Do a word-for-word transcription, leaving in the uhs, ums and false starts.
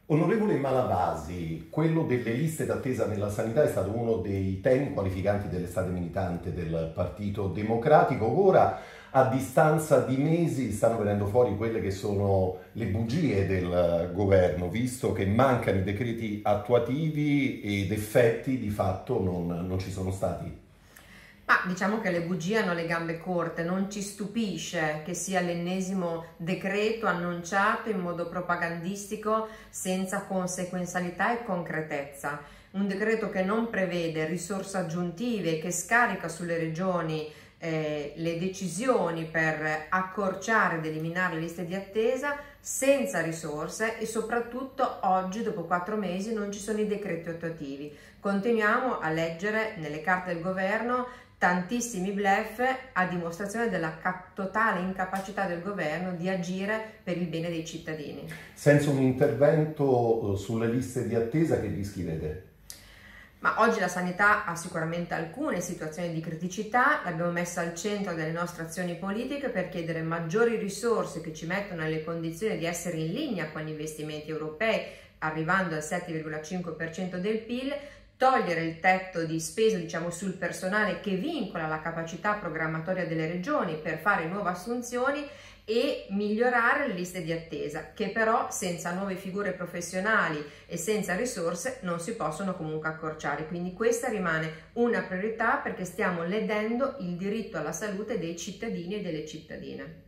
Onorevole Malavasi, quello delle liste d'attesa nella sanità è stato uno dei temi qualificanti dell'estate militante del Partito Democratico. Ora, a distanza di mesi, stanno venendo fuori quelle che sono le bugie del governo, visto che mancano i decreti attuativi ed effetti di fatto non, non ci sono stati. Ma diciamo che le bugie hanno le gambe corte, non ci stupisce che sia l'ennesimo decreto annunciato in modo propagandistico senza conseguenzialità e concretezza. Un decreto che non prevede risorse aggiuntive, che scarica sulle regioni eh, le decisioni per accorciare ed eliminare le liste di attesa senza risorse, e soprattutto oggi, dopo quattro mesi, non ci sono i decreti attuativi. Continuiamo a leggere nelle carte del governo tantissimi bluff, a dimostrazione della totale incapacità del governo di agire per il bene dei cittadini. Senza un intervento sulle liste di attesa, che rischi vede? Ma oggi la sanità ha sicuramente alcune situazioni di criticità, l'abbiamo messa al centro delle nostre azioni politiche per chiedere maggiori risorse che ci mettono nelle condizioni di essere in linea con gli investimenti europei, arrivando al sette virgola cinque per cento del P I L, togliere il tetto di spesa, diciamo, sul personale che vincola la capacità programmatoria delle regioni per fare nuove assunzioni e migliorare le liste di attesa, che però senza nuove figure professionali e senza risorse non si possono comunque accorciare. Quindi questa rimane una priorità, perché stiamo ledendo il diritto alla salute dei cittadini e delle cittadine.